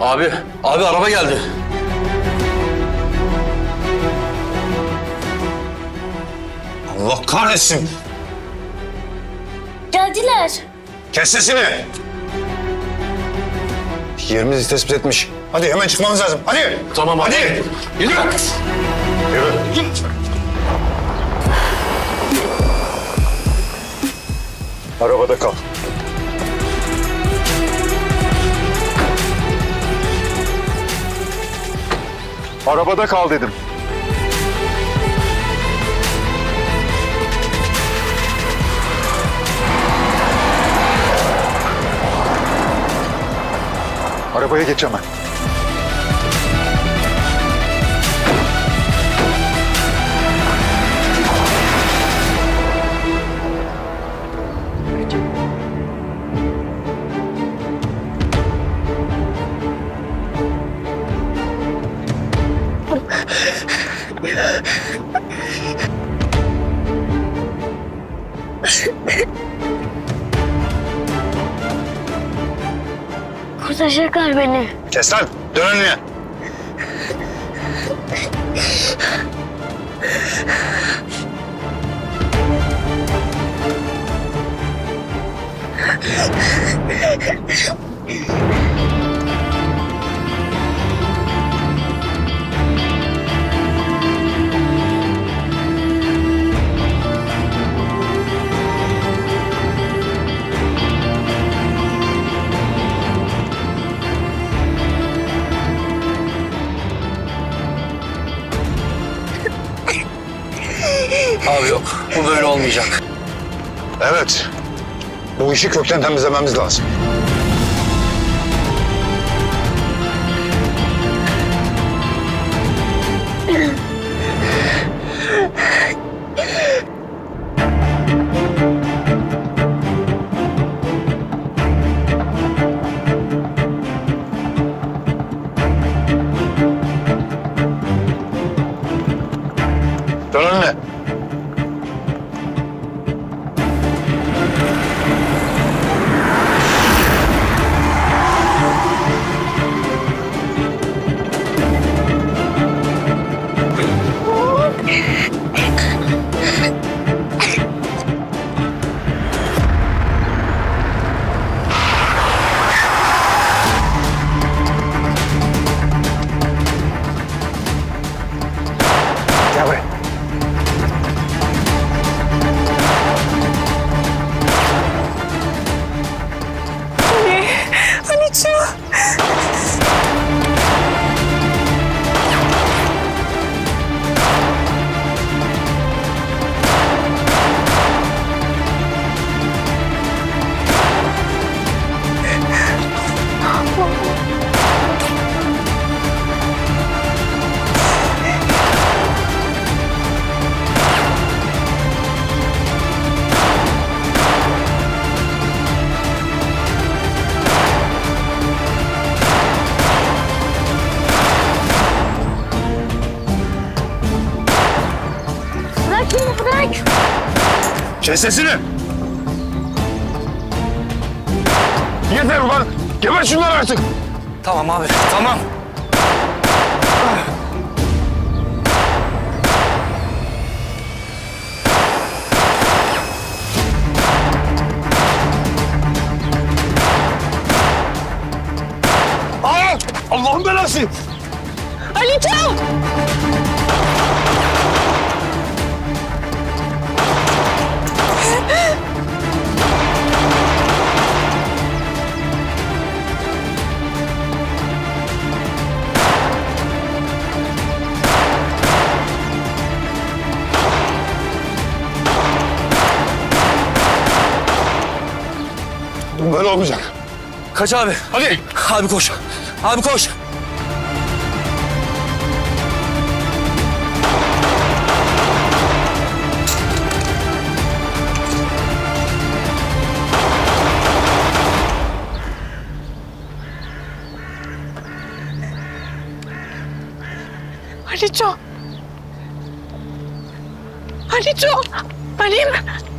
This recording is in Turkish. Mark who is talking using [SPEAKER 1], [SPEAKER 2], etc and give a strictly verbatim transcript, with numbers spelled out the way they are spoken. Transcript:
[SPEAKER 1] Abi, abi araba geldi.
[SPEAKER 2] Allah kahretsin.
[SPEAKER 3] Geldiler.
[SPEAKER 2] Kes sesini. Yerimizi tespit etmiş. Hadi hemen çıkmamız lazım. Hadi.
[SPEAKER 1] Tamam abi.
[SPEAKER 2] Hadi.
[SPEAKER 1] Yürü.
[SPEAKER 2] Yürü. Arabada kal. Arabada kal dedim. Arabaya geç hemen.
[SPEAKER 3] Kurtaracaklar beni.
[SPEAKER 2] Kes lan. Dön önüne.
[SPEAKER 1] Abi yok, bu böyle olmayacak.
[SPEAKER 2] Evet. Bu işi kökten temizlememiz lazım. Dön önüne. Gel buraya.
[SPEAKER 4] Ali, Ali'ciğim.
[SPEAKER 3] Bırak beni, bırak.
[SPEAKER 2] Kes sesini. Yeter ulan. Geber şunları artık.
[SPEAKER 1] Tamam abi, tamam.
[SPEAKER 2] Aa! Allah'ın belası.
[SPEAKER 4] Ali'ciğim.
[SPEAKER 2] Böyle olmayacak.
[SPEAKER 1] Kaç abi.
[SPEAKER 2] Hadi.
[SPEAKER 1] Abi koş. Abi koş.
[SPEAKER 4] Ali'ciğim. Ali'ciğim. Ali'm.